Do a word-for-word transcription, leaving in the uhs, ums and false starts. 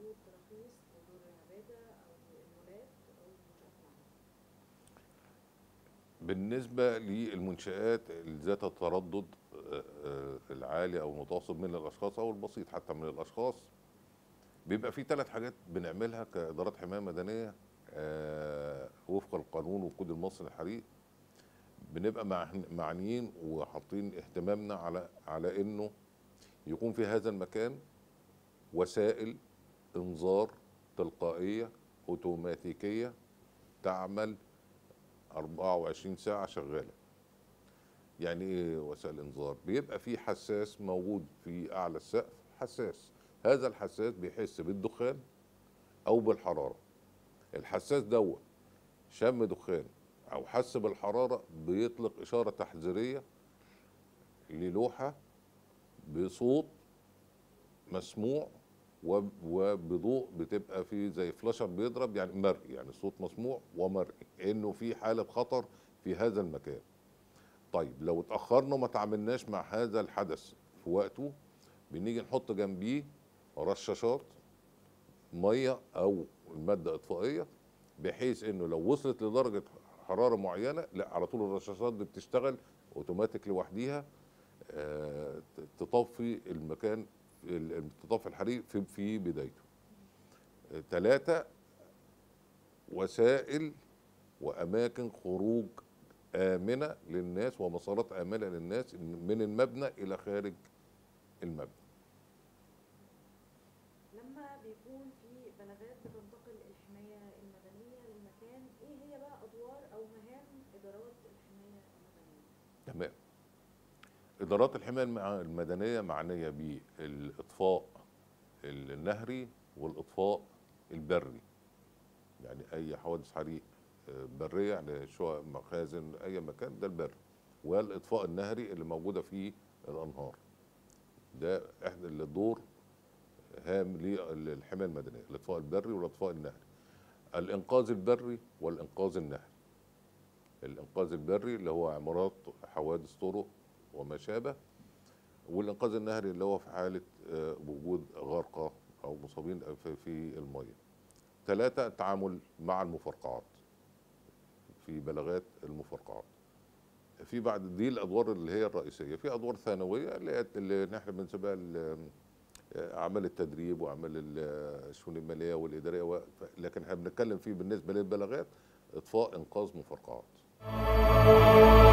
موجود تراخيص لدور العباده او المولات او المنشات العامه؟ بالنسبة للمنشآت ذات التردد آه، آه، العالي أو المتوسط من الأشخاص أو البسيط حتى من الأشخاص، بيبقى في ثلاث حاجات بنعملها كإدارات حماية مدنية آه، وفق القانون والكود المصري للحريق. بنبقى مع- معنيين وحاطين اهتمامنا على على إنه يكون في هذا المكان وسائل إنذار تلقائية أوتوماتيكية تعمل أربعة وعشرين ساعة شغالة. يعني ايه وسائل انذار؟ بيبقى في حساس موجود في اعلى السقف، حساس. هذا الحساس بيحس بالدخان او بالحراره. الحساس دوت شم دخان او حس بالحراره بيطلق اشاره تحذيريه للوحه بصوت مسموع وب- وبضوء، بتبقى في زي فلاشر بيضرب، يعني مرئي، يعني صوت مسموع ومرئي انه في حاله خطر في هذا المكان. طيب لو اتأخرنا وما تعاملناش مع هذا الحدث في وقته، بنيجي نحط جنبيه رشاشات ميه او ماده اطفائيه، بحيث انه لو وصلت لدرجه حراره معينه، لا على طول الرشاشات دي بتشتغل اوتوماتيك لوحديها، آه، تطفي المكان، ال- تطفي الحريق في في بدايته. ثلاثة، وسائل واماكن خروج آمنة للناس ومسارات آمنة للناس من المبنى إلى خارج المبنى. لما بيكون في بلاغات بتنتقل الحمايه المدنيه للمكان، ايه هي بقى ادوار او مهام ادارات الحمايه المدنيه؟ تمام. إدارات الحماية المع- المدنية معنية بالإطفاء النهري والإطفاء البري. يعني أي حوادث حريق آه، برية، يعني شقق، مخازن، أي مكان، ده البري. والإطفاء النهري اللي موجودة في الأنهار. ده إحدى الدور هام للحماية المدنية، الإطفاء البري والإطفاء النهري. الإنقاذ البري والإنقاذ النهري. الإنقاذ البري اللي هو عمارات، حوادث طرق وما شابه، والإنقاذ النهري اللي هو في حالة آه، وجود غرقى أو مصابين في في المية. ثلاثة، التعامل مع المفرقعات في بلاغات المفرقعات. في بعد دي الأدوار اللي هي الرئيسية، في أدوار ثانوية اللي هي اللي نحن بنسميها ال- آه، أعمال التدريب وأعمال ال- الشؤون المالية والإدارية و- ف- لكن احنا بنتكلم فيه بالنسبة للبلاغات إطفاء إنقاذ مفرقعات.